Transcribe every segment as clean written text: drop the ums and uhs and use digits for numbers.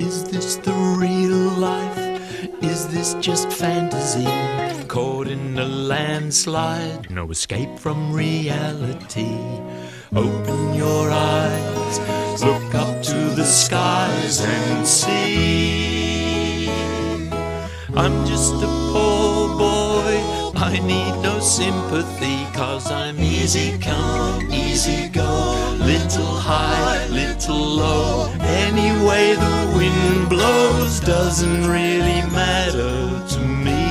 Is this the real life? Is this just fantasy? Caught in a landslide, no escape from reality. Open your eyes, look up to the skies and see. I'm just a poor boy, I need no sympathy, 'cause I'm easy come, easy go, little high, little low. Any way the wind blows doesn't really matter to me.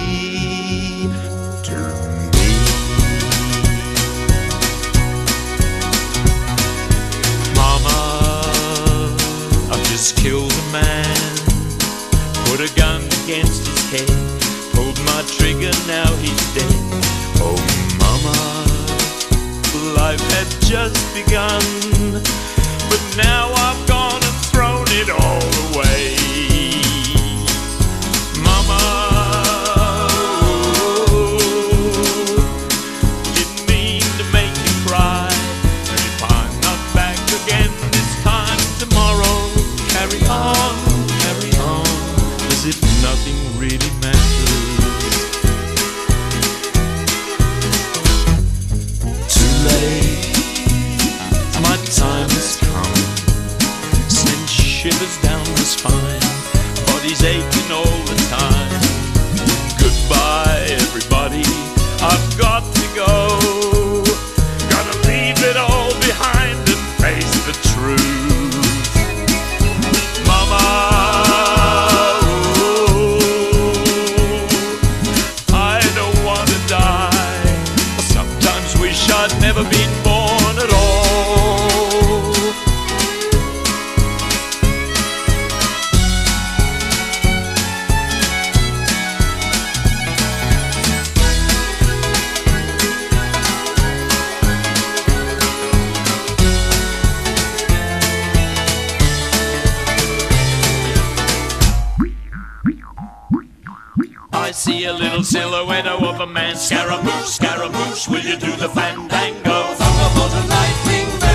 Mama, I've just killed a man, put a gun against his head, pulled my trigger, now he's dead. Oh mama, life had just begun, but now I've gone and thrown it all away. Mama, didn't mean to make you cry, and if I'm not back again this time tomorrow, carry on, as if nothing really matters. Too late, my time has come, send shivers down the spine, body's aching all the time. Goodbye everybody, I've got to go, gotta leave it all behind and face the truth. Mama, I'd never been born at all. I see a little silhouette of a man. Scaramouche, Scaramouche, will you do the fandango? Thunderbolt and lightning.